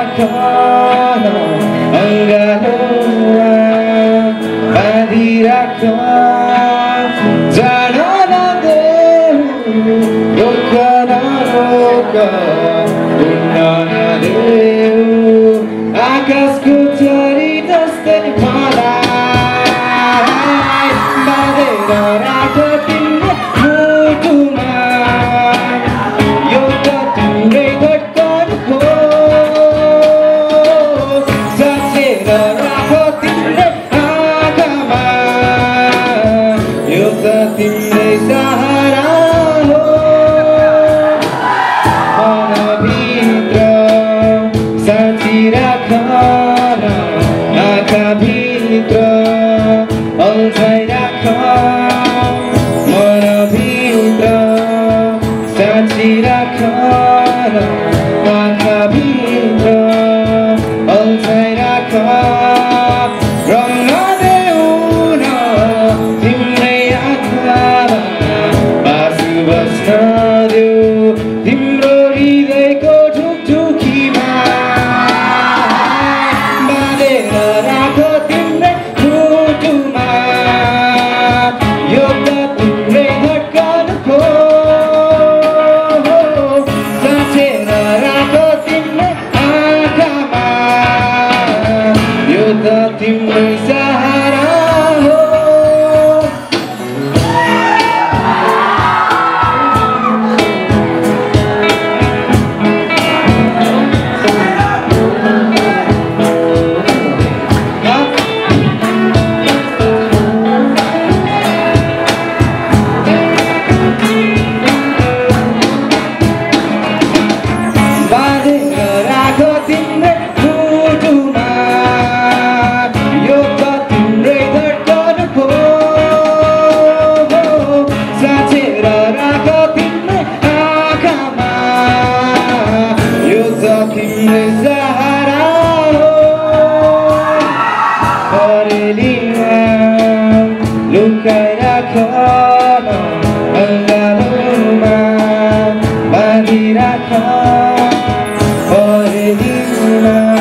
अङ्गालोमा बाँधिराख जान नदेऊ रोक नरोक उड्न नदेऊ आकाशको चरी जस्तै मलाई बाँधेर राख तिम्रो मुटुमा यो त तिम्रै धड्कन हो साँचेर राख तिम्रै आँखामा यो त तिम्रै सहारा हो मनभित्र साँची राख आँखाभित्र अल्झाइ राख मनभित्र साँची राख आँखाभित्र अल्झाइ राख रङ नदेऊ न तिम्रै आँखामा बासु बस्न देऊ तिम्रो हृदयको ढुकढुकीमा बाँधेर राख तिम्रै मुटुमा यो त तिम्रै धड्कन हो साँचेर राख तिम्रै आँखामा यो त तिम्रै सहारा हो बाँधेर राख तिम्रै मुटुमा यो त तिम्रै धड्कन हो साँचेर राख तिम्रै आँखामा यो त तिम्रै सहारा हो परेलीमा लुकाइ राख अङ्गालोमा बाँधिराख परेलीमा